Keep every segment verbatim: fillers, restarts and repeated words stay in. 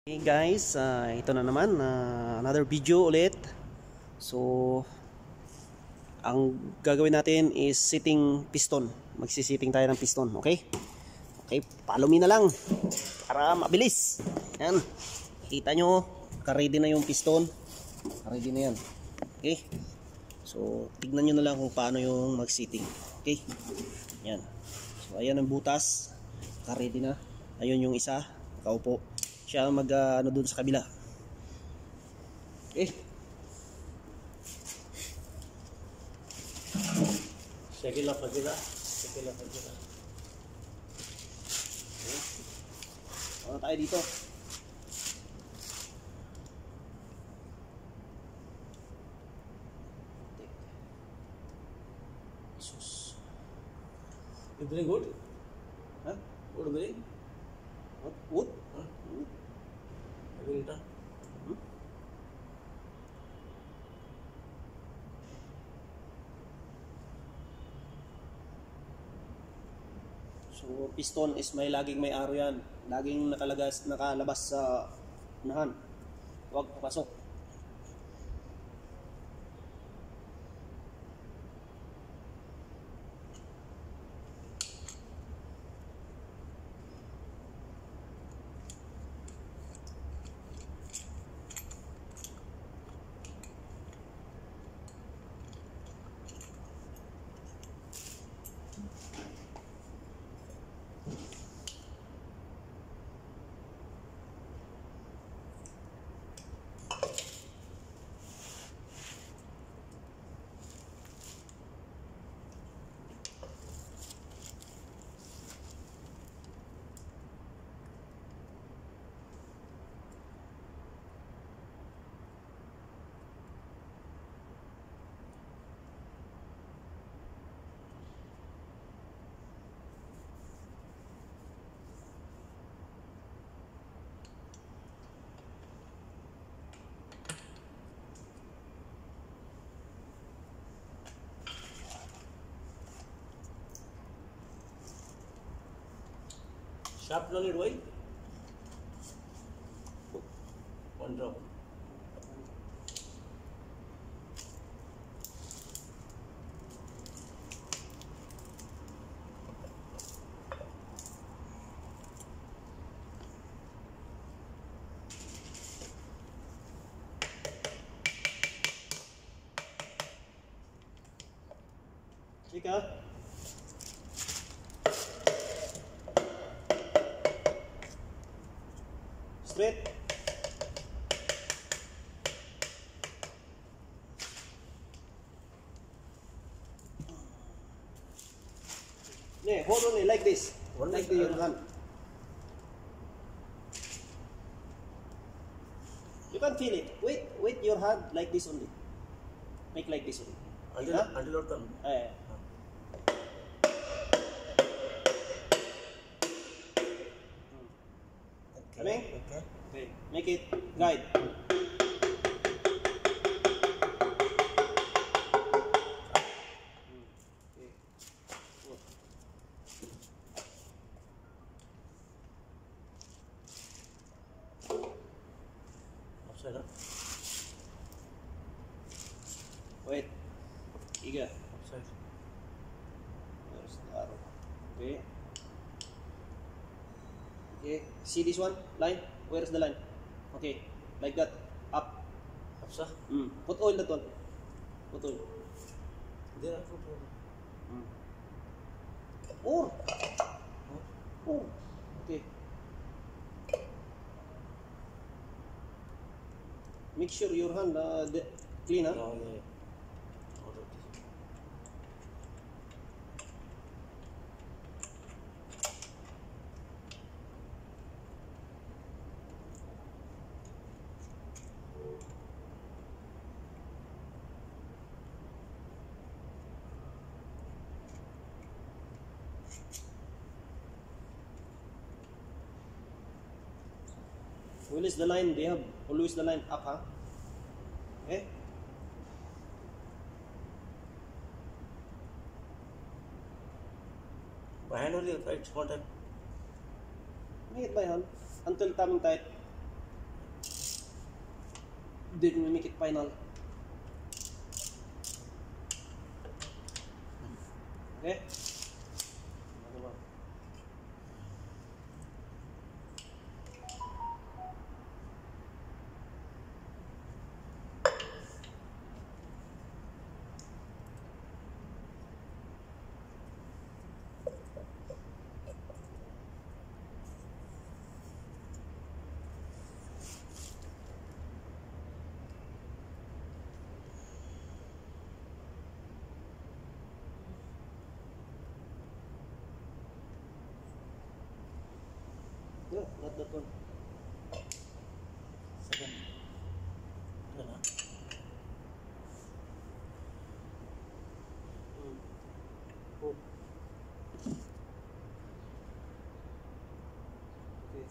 Hey guys, uh, ito na naman uh, another video ulit. So ang gagawin natin is sitting piston. Magsisitting tayo ng piston, okay? Okay, follow me na lang para mabilis. Yan. Kita nyo, naka-ready na yung piston. Naka-ready na yan. Okay? So tignan nyo na lang kung paano yung mag-sitting. Okay? Yan. So ayan ang butas. Naka-ready na. Ayun yung isa, nakaupo. Siya mag uh, ano dun sa kabila. Okay. Sige lang pagila. Sige lang pagila. Okay. Ano tayo dito? Jesus. You doing good? Huh? Good doing? What? Wood? Huh? Wood? Having it? Hmm? So piston is may laging may aro yan. Laging nakalagas, nakalabas sa unahan. Huwag papasok. Sharp knowledge, why? One drop. Chika. Straight. Yeah, hold only like this. One like like your that. hand. You can feel it. Wait, wait your hand like this only. Make like this only. Until Huh? until or come. Eh. Coming? Okay. Okay. Make it guide. Okay. Good. Upside up. Wait. Iga. Upside. There's the arrow. Okay. Okay. See this one? Line? Where's the line? Okay. Like that. Up. Upside. Mm. Put oil that one. Put oil. There are two problem. Mm. Or. Oh. Okay. Make sure your hand uh, the, clean, huh? No, yeah. Out of this. When is the line? They have always the line up, huh? Okay? By hand only, right? Contact. Make it by hand until coming tight. Then we make it final. Okay? Ano ba? No, not that one. Second. Ano na? Mm. Oh. Okay.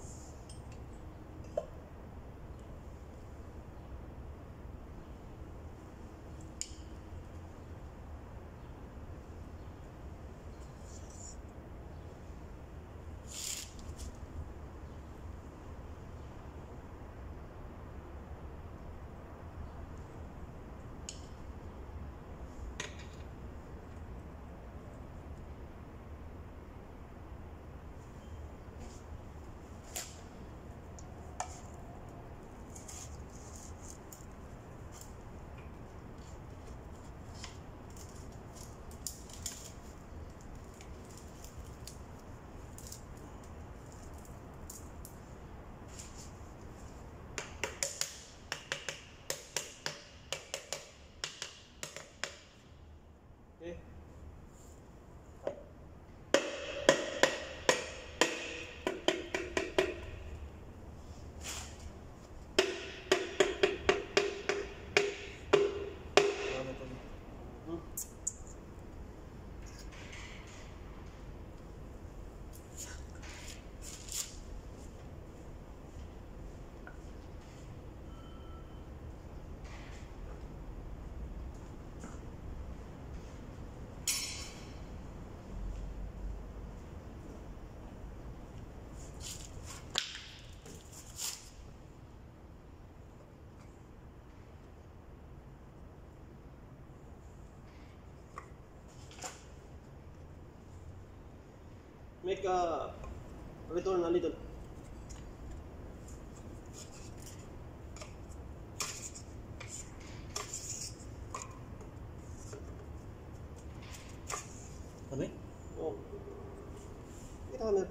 Okay. Ano to? Hmm. Make a return a little. Ano eh? Oh. Kita hammer.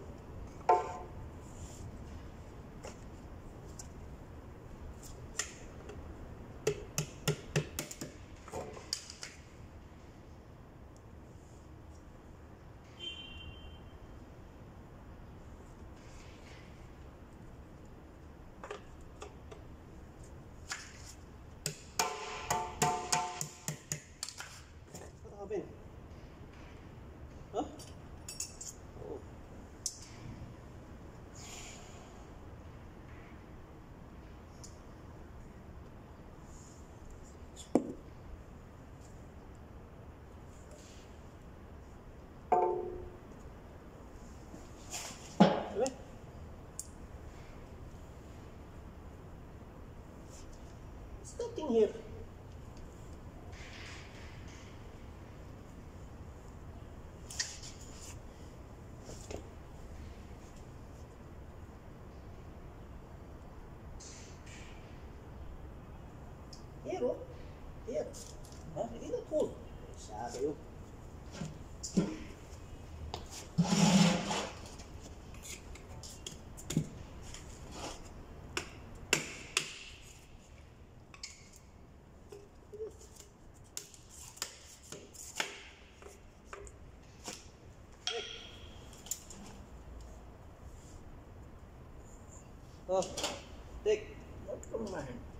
What happened? Huh? Oh. Diba? There's nothing here. Here, oh. Here. Ha? Hindi na cool. Sabi yun. Oh, take. What from my hand?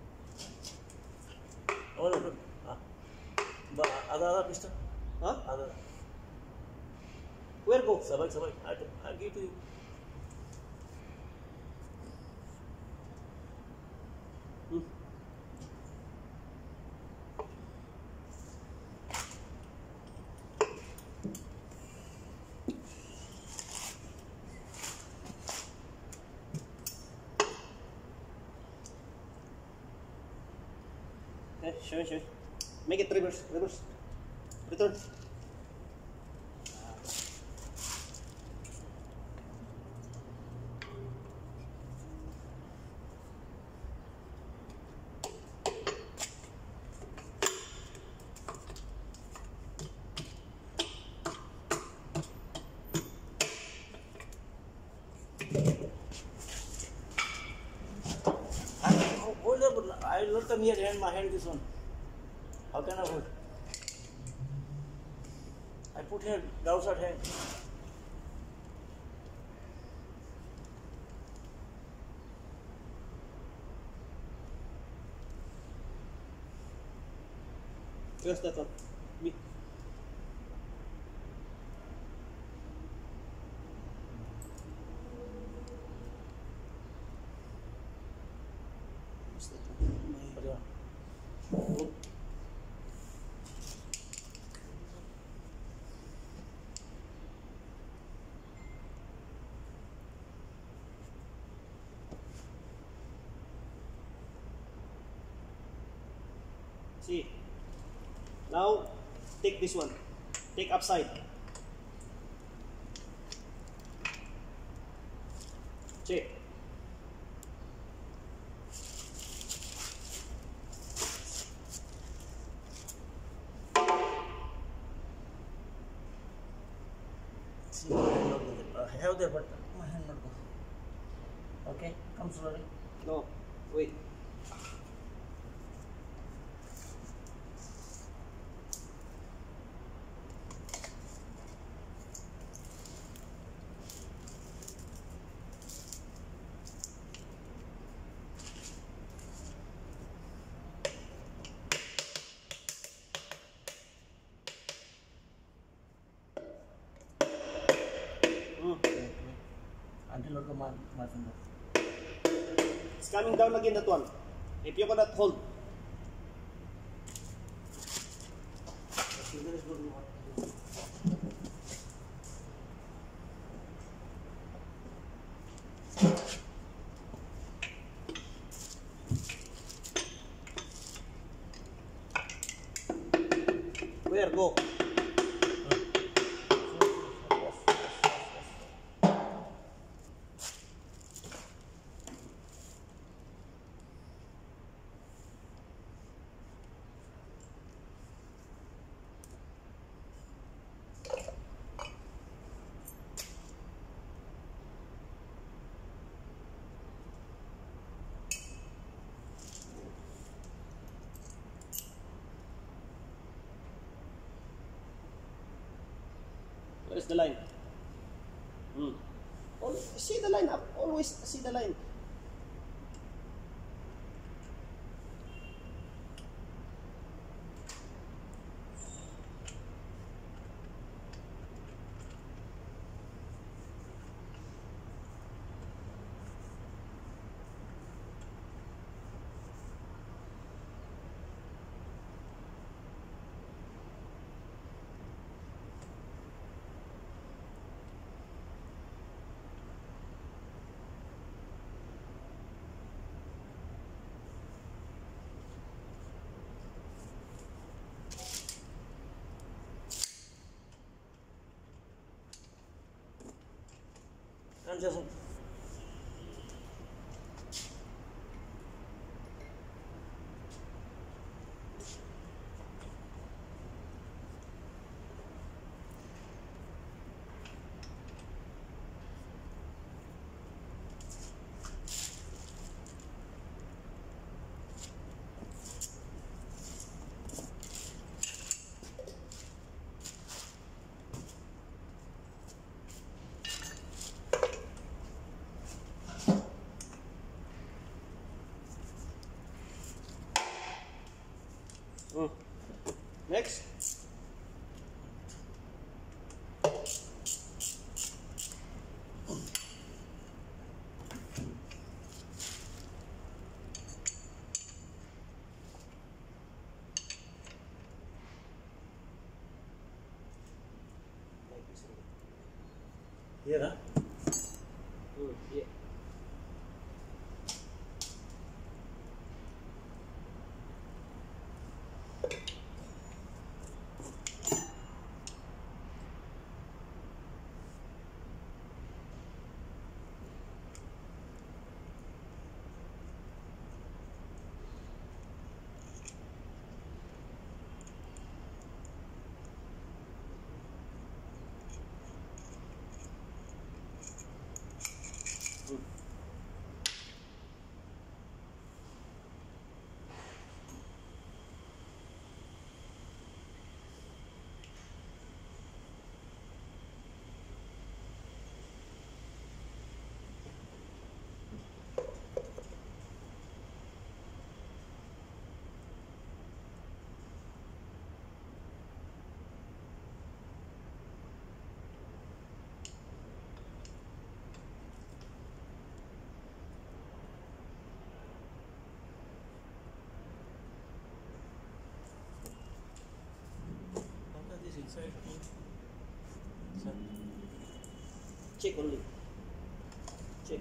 Oh, no, no. Ah. Ba, ada ada pistol. Huh? Ada. Where go? Sabay, sabay. I, I give to you. Hmm. Okay, sure, sure. Make it reverse, reverse. Return. Hold up, I will not come here and my hand this one. How can I hold? I put here the outside hand. Where's that one? Me. Where's that one? My... Okay. See. Now, take this one. Take upside. Check. See, my hand not go. I have there, but my hand not go. Okay, come slowly. No, wait. Until look at my, my finger. It's coming down again, that one. If you cannot hold. The finger is good. Where? Go. Where's the line? Hmm. Always see the line up. Always see the line. And just Hmm. Next. here, huh? Hmm. Yeah. Check only. Check.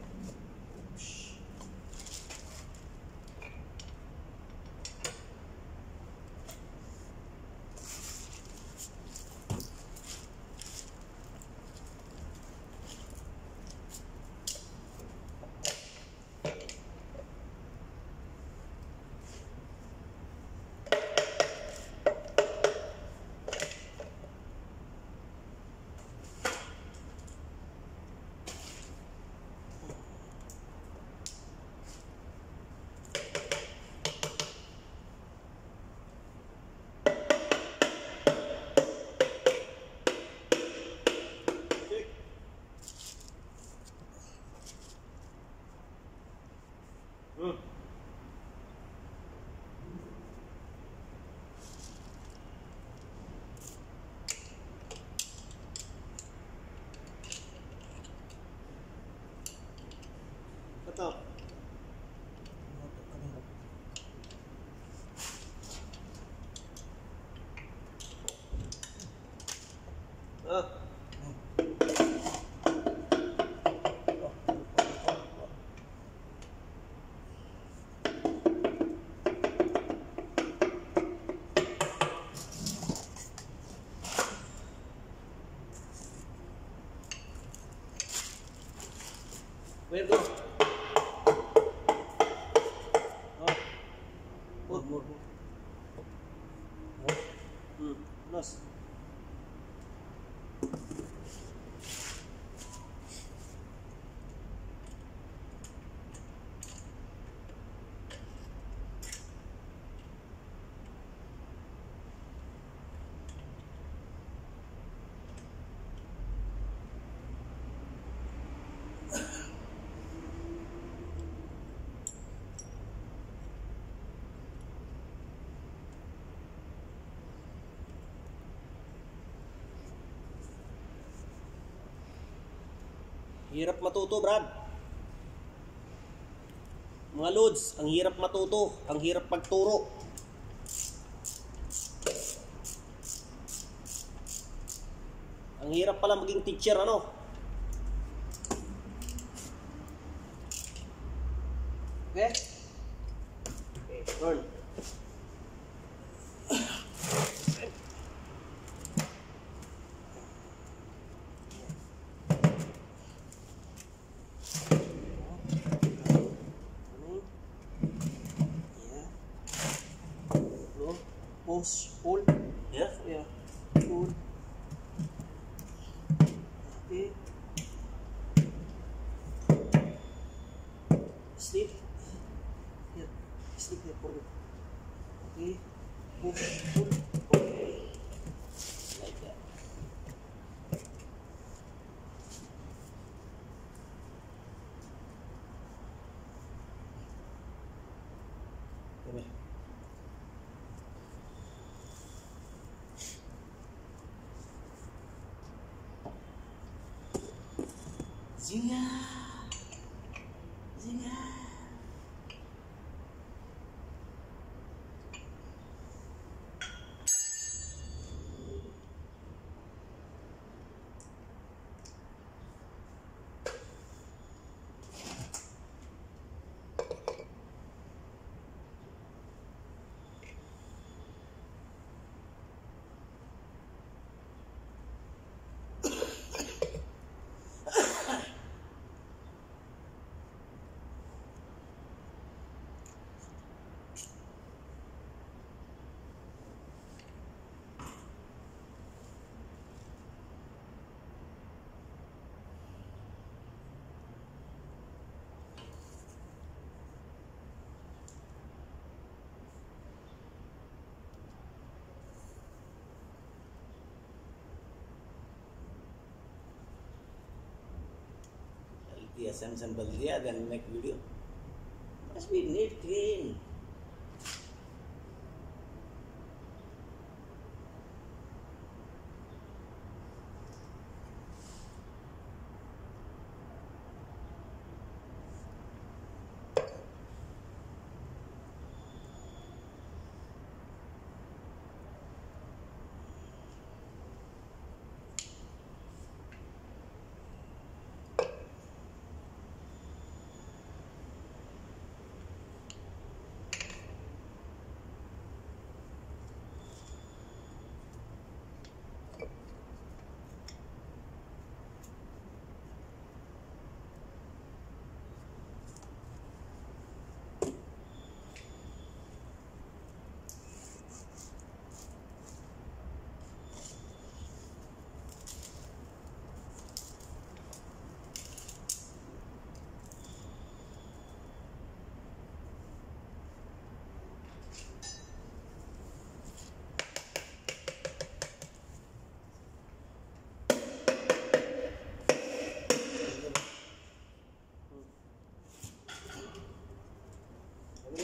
Hmm. Cut off. Ah. Where go? Oh. More, more, more. Hmm. Close. Hirap matuto, Brad. Mga loads, ang hirap matuto, ang hirap pagturo. Ang hirap pala maging teacher, ano? Okay? Okay, turn. Push, pull. Yeah? Yeah. Pull. Okay. Sleep. Here. Sleep here for me. Okay. Push, pull. Okay. Like that. Okay. Zinga! Zinga! The assumption बदल दिया, then make video. Must be neat, clean.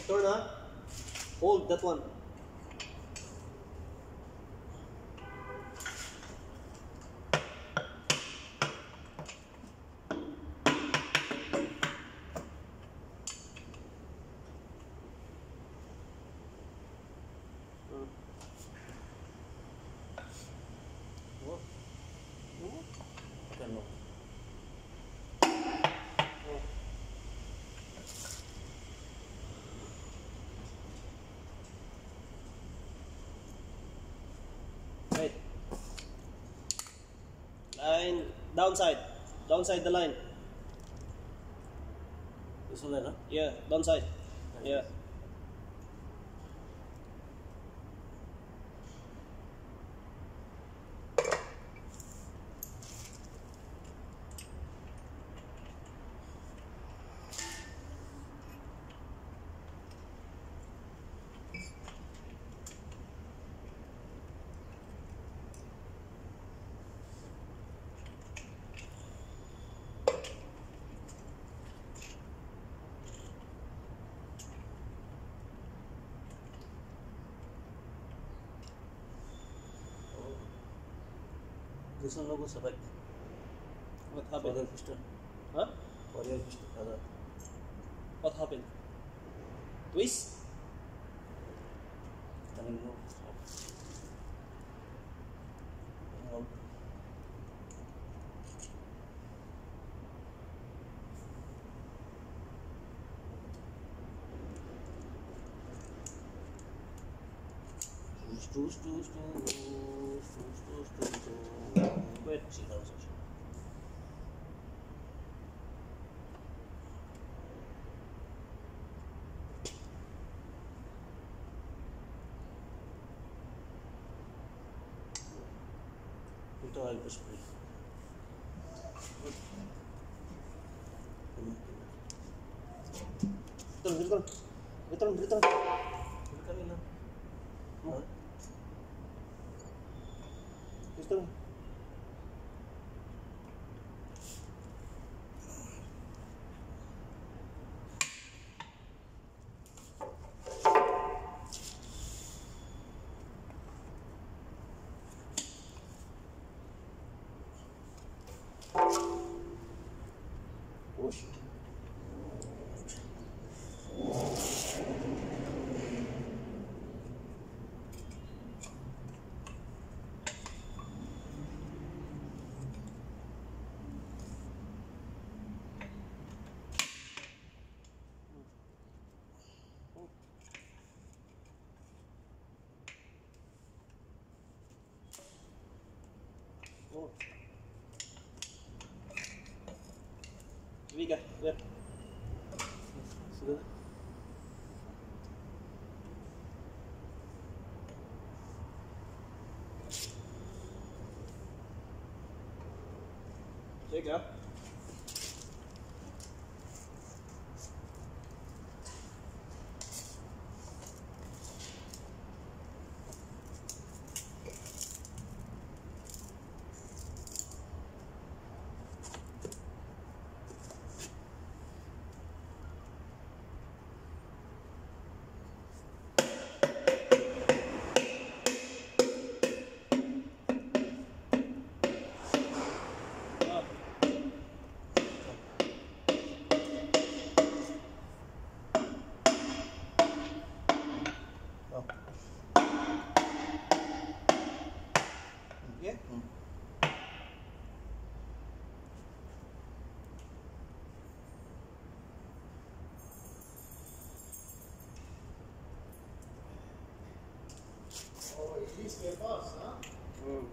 turn ha. Hold that one. What? Ano? Right. Line downside. Downside the line. This one there, no? Yeah, downside. Yeah. This one logo select. What For happened? your piston. Huh? For your piston. Other. What happened? Twist? Coming no. Out. Stoos, stoos, stoos, stoos, stoos, stoos, stoos. Wait. See that was it. Ito ay spray. Return, return. Return, return. Ito kanila. Oh. Return. Push. Oh. Viga, where? Sige. Viga. Ah. Oh. Yeah. Hmm. Oh, he's their boss, huh? Mm.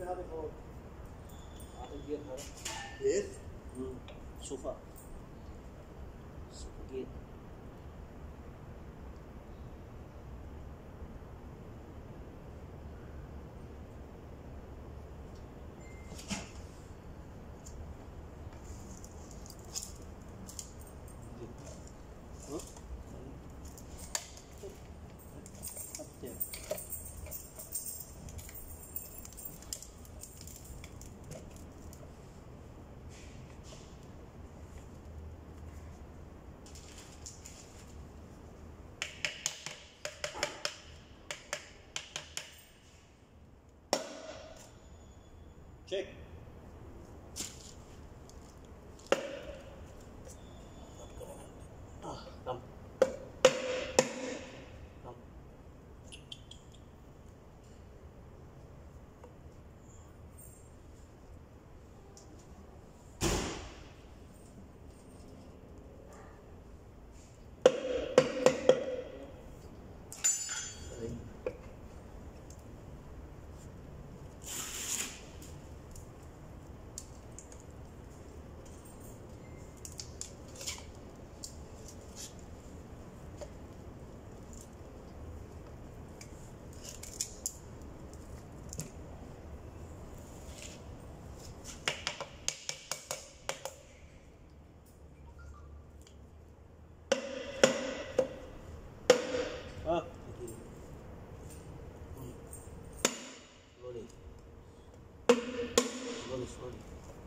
Yes. Hmm. Sofa. Sofa gate. Huh? Up there. Check. Ah, come. Come. Ah. Slowly. Slowly, slowly.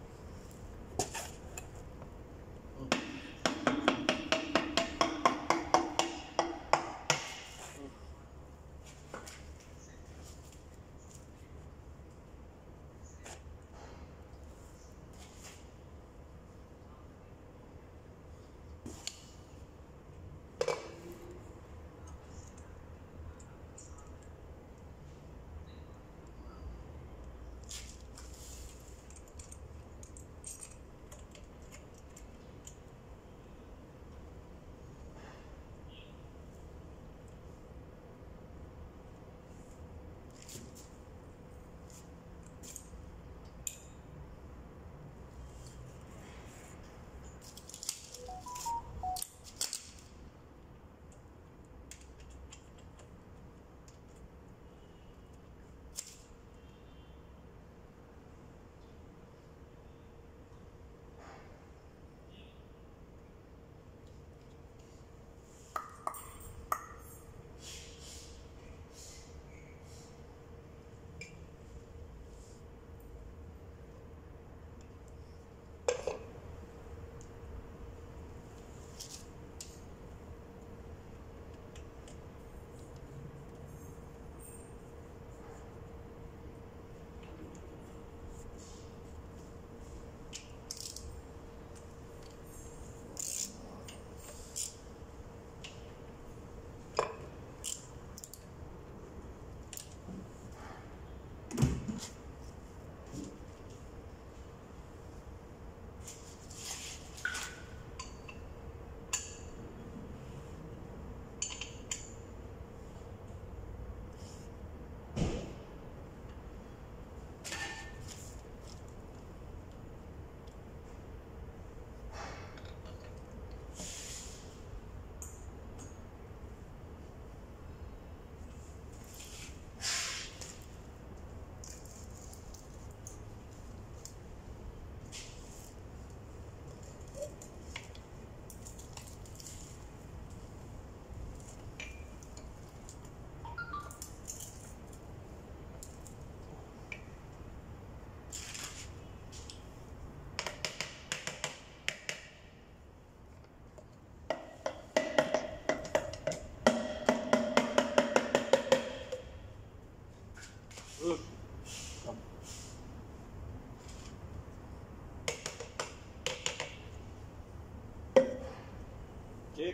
Check.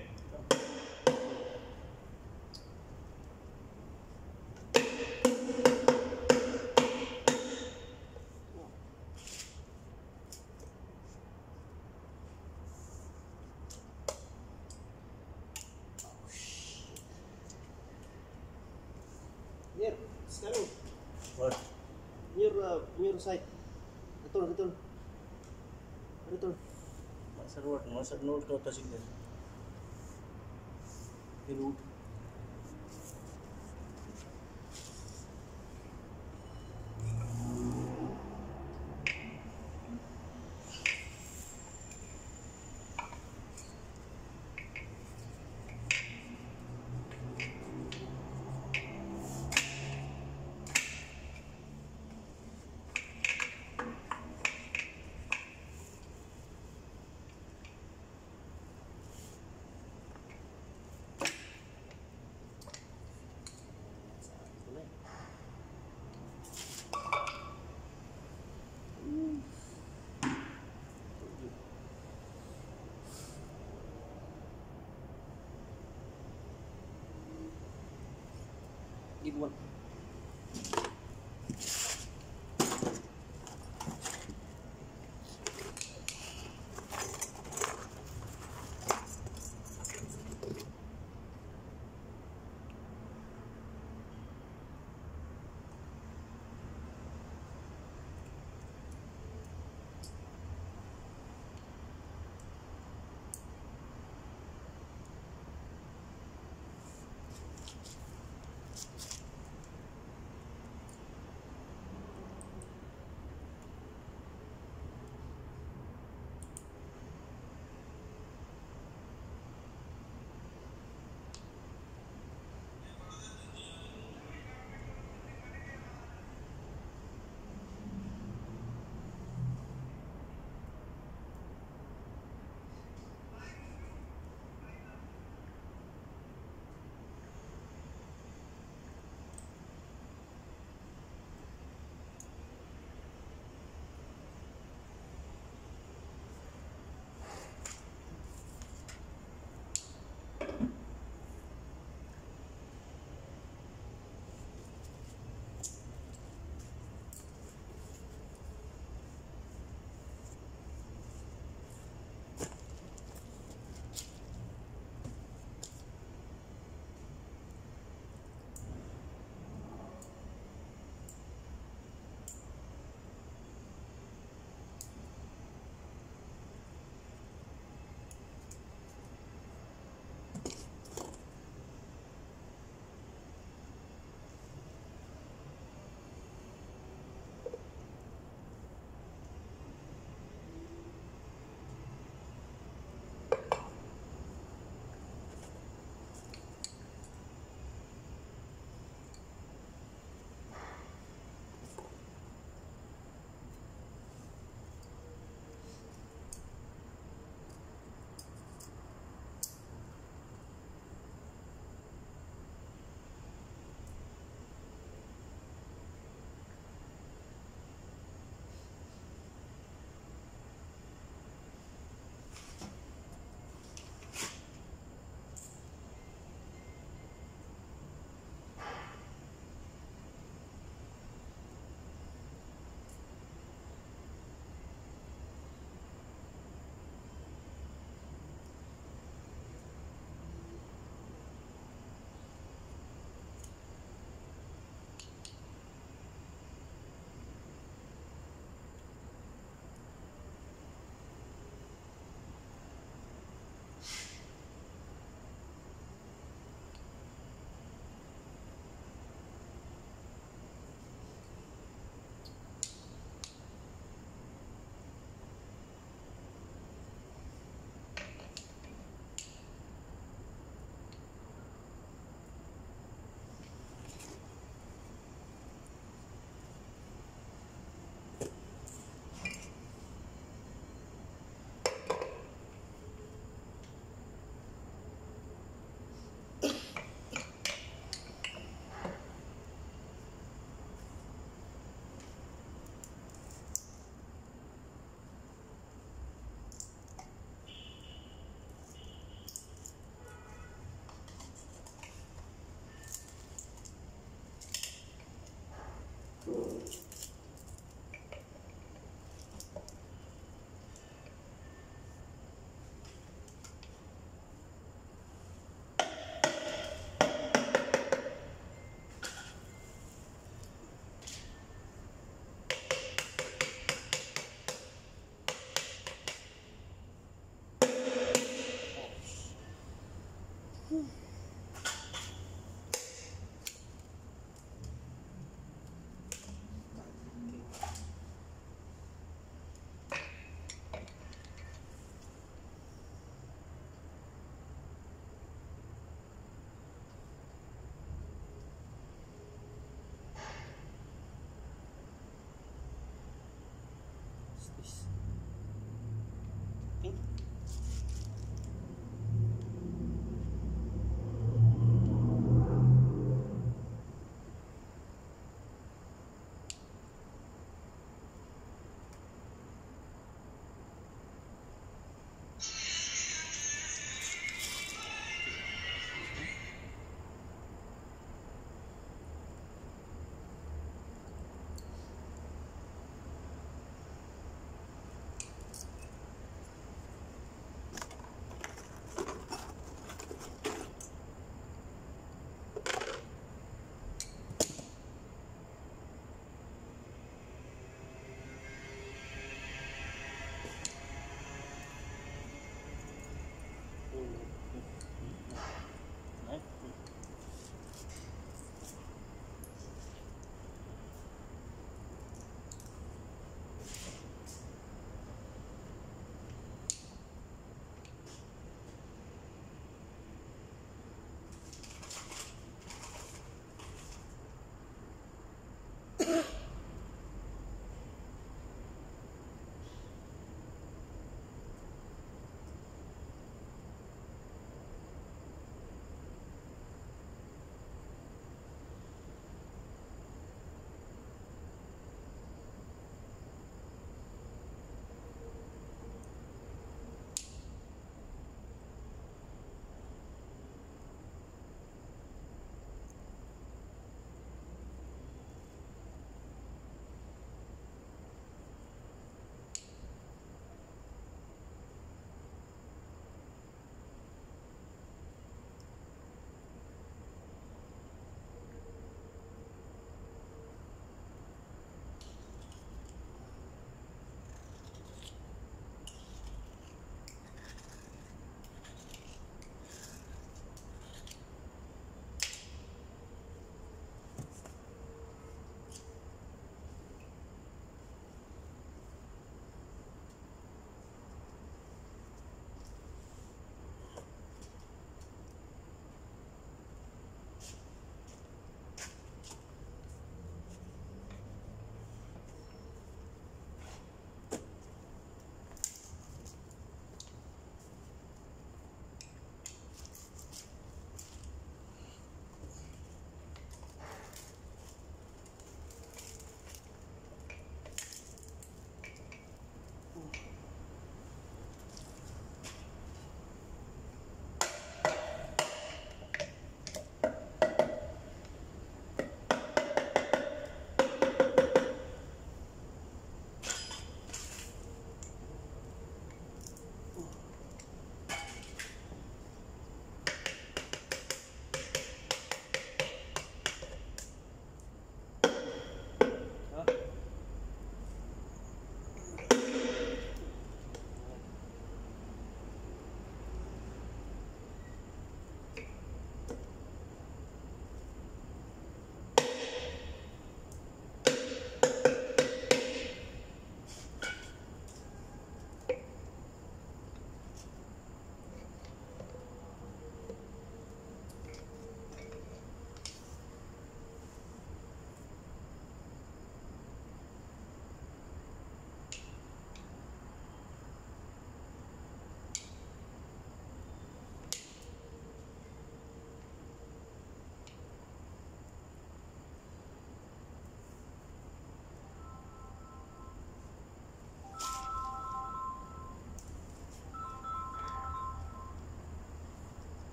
Here, Scarrow. What? Here, uh, on your side. Return, return. Return. Master what? Master note ko touching there. Reload. Give one.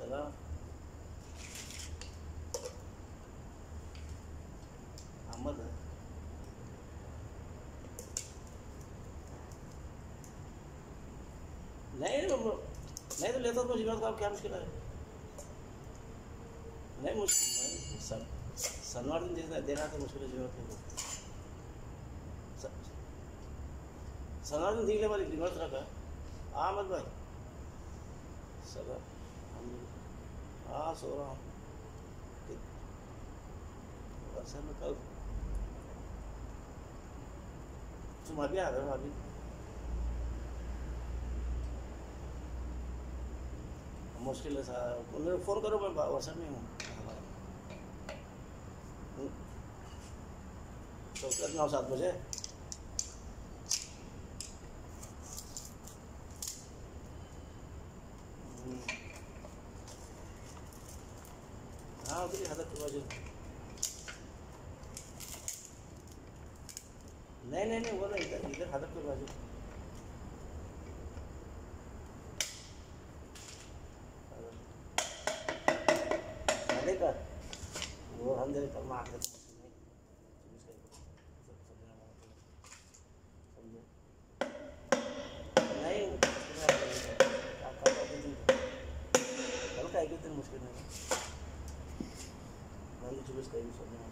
चला अहमद है नहीं नहीं तो लेता तो जीवन का क्या मुश्किल है नहीं मुश्किल नहीं सब शनिवार दिन देना देना तो मुश्किल है जरूरत है शनिवार दिन दिखने वाली रिवर्स रखा अहमद भाई सब हाँ सो रहा हूँ वर्षा में कल तुम अभी आ रहे हो अभी मुश्किल है सारा उन्हें फ़ोन करो मैं वर्षा में हूँ तो नौ सात बजे हाँ उधर हज़ार के बाजू नहीं नहीं नहीं वो नहीं इधर इधर हज़ार के बाजू का वो हम जब तक मार देते नहीं कल का एक दिन मुश्किल नहीं कल चौबीस का ही सोचना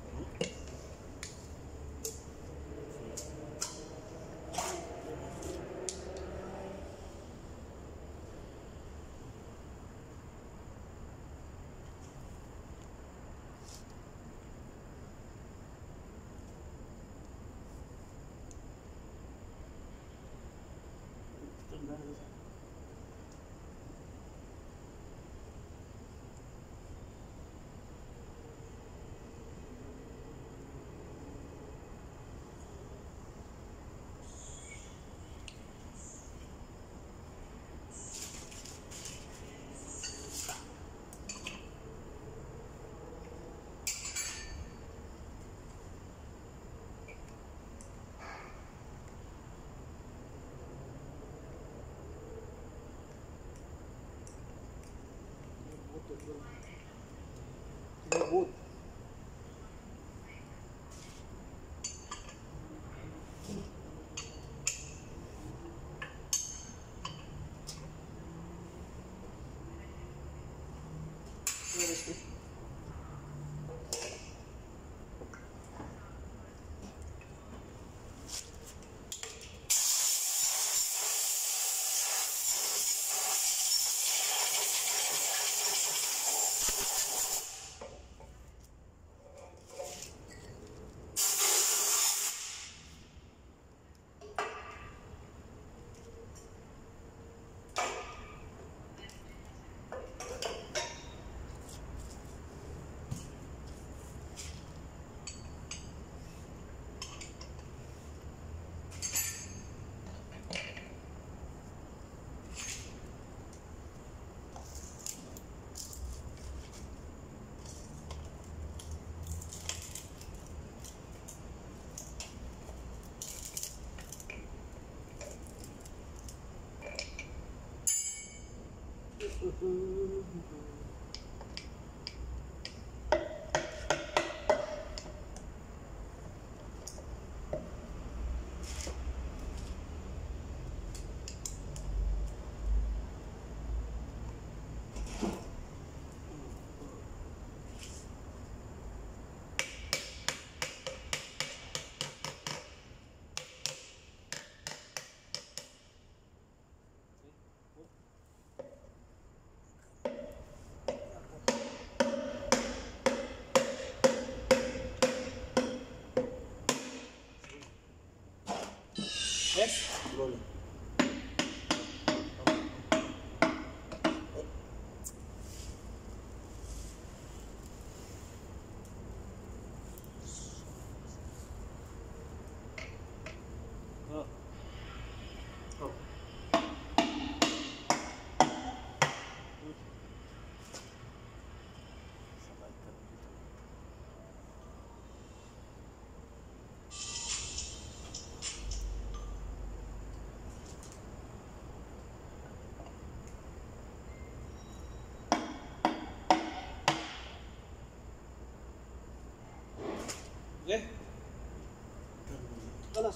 बहुत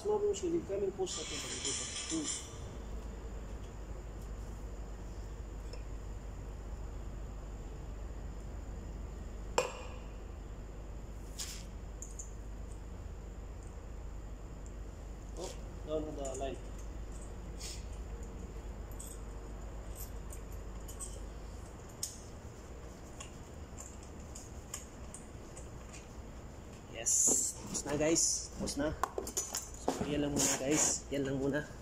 Tapos mo yung silid kami post natin dito. Hmm. Oh, down on the line. Yes, tapos na guys, tapos na. So yan lang muna guys, yan lang muna.